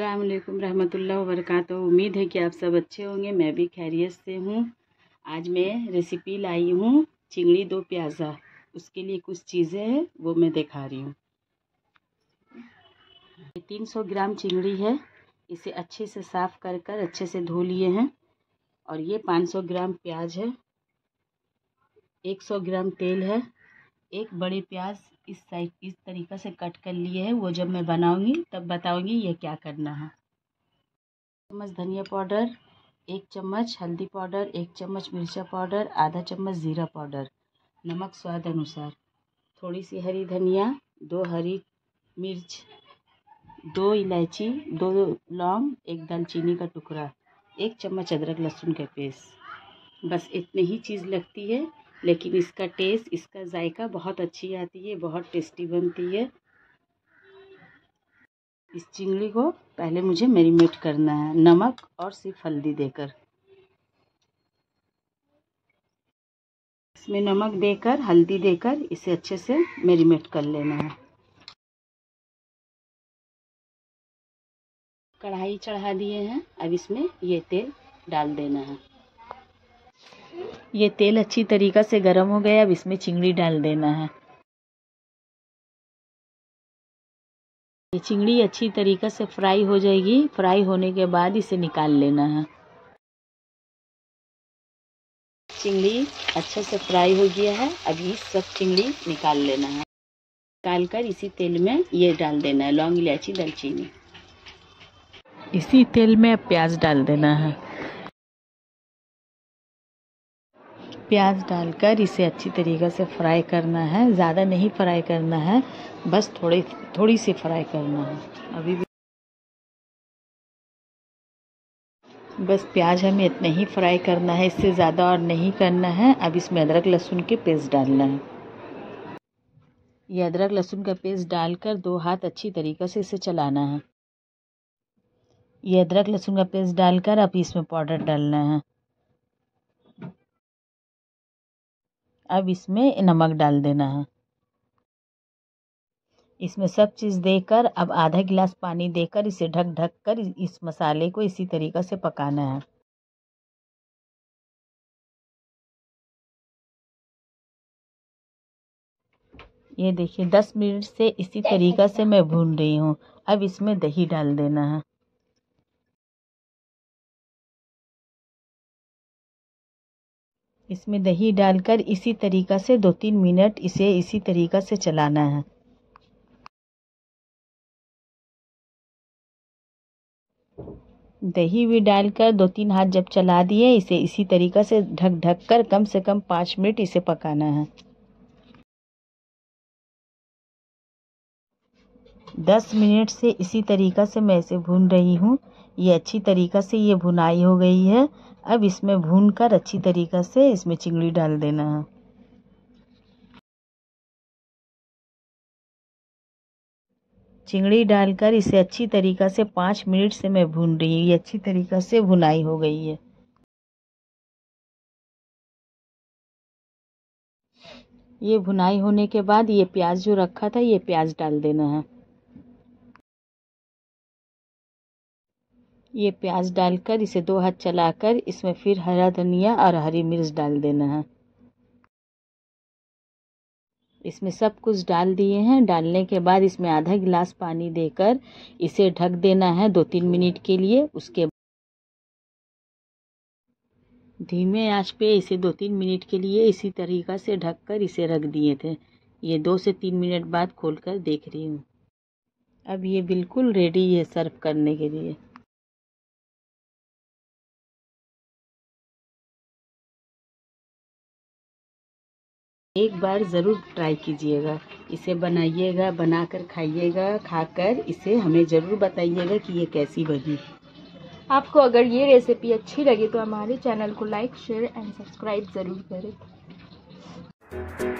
अस्सलाम वालेकुम रहमतुल्लाहि व बरकातहू। उम्मीद है कि आप सब अच्छे होंगे। मैं भी खैरियत से हूँ। आज मैं रेसिपी लाई हूँ चिंगड़ी दो प्याज़ा। उसके लिए कुछ चीज़ें हैं वो मैं दिखा रही हूँ। 300 ग्राम चिंगड़ी है। इसे अच्छे से साफ़ कर अच्छे से धो लिए हैं। और ये 500 ग्राम प्याज है, 100 ग्राम तेल है, एक बड़े प्याज इस तरीक़ा से कट कर लिए है। वो जब मैं बनाऊंगी तब बताऊंगी ये क्या करना है। चम्मच धनिया पाउडर, 1 चम्मच हल्दी पाउडर, 1 चम्मच मिर्चा पाउडर, आधा चम्मच ज़ीरा पाउडर, नमक स्वाद अनुसार, थोड़ी सी हरी धनिया, 2 हरी मिर्च, 2 इलायची, 2 लौंग, 1 दालचीनी का टुकड़ा, 1 चम्मच अदरक लहसुन का पेस्ट। बस इतनी ही चीज़ लगती है, लेकिन इसका टेस्ट, इसका जायका बहुत अच्छी आती है, बहुत टेस्टी बनती है। इस चिंगड़ी को पहले मुझे मैरिनेट करना है नमक और सिर्फ हल्दी देकर। इसमें नमक देकर हल्दी देकर इसे अच्छे से मैरिनेट कर लेना है। कढ़ाई चढ़ा दिए हैं। अब इसमें ये तेल डाल देना है। ये तेल अच्छी तरीक़ा से गर्म हो गया। अब इसमें चिंगड़ी डाल देना है। ये चिंगड़ी अच्छी तरीक़ा से फ्राई हो जाएगी। फ्राई होने के बाद इसे निकाल लेना है। चिंगड़ी अच्छे से फ्राई हो गया है। अभी सब चिंगड़ी निकाल लेना है। निकाल कर इसी तेल में ये डाल देना है, लौंग इलायची दालचीनी। इसी तेल में प्याज डाल देना है। प्याज डालकर इसे अच्छी तरीक़े से फ्राई करना है। ज़्यादा नहीं फ्राई करना है, बस थोड़ी सी फ्राई करना है। अभी भी बस प्याज हमें इतना ही फ्राई करना है, इससे ज़्यादा और नहीं करना है। अब इसमें अदरक लहसुन के पेस्ट डालना है। ये अदरक लहसुन का पेस्ट डालकर 2 हाथ अच्छी तरीक़े से इसे चलाना है। ये अदरक लहसुन का पेस्ट डालकर अब इसमें पाउडर डालना है। अब इसमें नमक डाल देना है। इसमें सब चीज़ देकर अब आधा गिलास पानी देकर इसे ढक कर इस मसाले को इसी तरीक़े से पकाना है। ये देखिए 10 मिनट से इसी तरीक़ा से मैं भून रही हूँ। अब इसमें दही डाल देना है। इसमें दही डालकर इसी तरीक़ा से 2-3 मिनट इसे इसी तरीक़ा से चलाना है। दही भी डालकर 2-3 हाथ जब चला दिए, इसे इसी तरीक़ा से ढक कर कम से कम 5 मिनट इसे पकाना है। 10 मिनट से इसी तरीक़ा से मैं इसे भून रही हूँ। ये अच्छी तरीक़ा से ये भुनाई हो गई है। अब इसमें भूनकर अच्छी तरीक़ा से इसमें चिंगड़ी डाल देना है। चिंगड़ी डालकर इसे अच्छी तरीक़ा से 5 मिनट से मैं भून रही हूँ। ये अच्छी तरीक़ा से भुनाई हो गई है। ये भुनाई होने के बाद ये प्याज जो रखा था, ये प्याज डाल देना है। ये प्याज डालकर इसे 2 हाथ चलाकर इसमें फिर हरा धनिया और हरी मिर्च डाल देना है। इसमें सब कुछ डाल दिए हैं। डालने के बाद इसमें आधा गिलास पानी देकर इसे ढक देना है 2-3 मिनट के लिए। उसके धीमे आंच पे इसे 2-3 मिनट के लिए इसी तरीक़ा से ढककर इसे रख दिए थे। ये 2 से 3 मिनट बाद खोलकर देख रही हूँ। अब ये बिल्कुल रेडी है सर्व करने के लिए। एक बार ज़रूर ट्राई कीजिएगा, इसे बनाइएगा, बनाकर खाइएगा। खाकर इसे हमें ज़रूर बताइएगा कि ये कैसी बनी। आपको अगर ये रेसिपी अच्छी लगी तो हमारे चैनल को लाइक, शेयर एंड सब्सक्राइब ज़रूर करें।